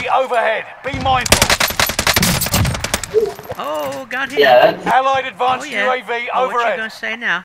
overhead. Be mindful. Oh, got him. Yeah, that's... Allied advanced Oh, yeah. UAV Oh, what you overhead. gonna say now?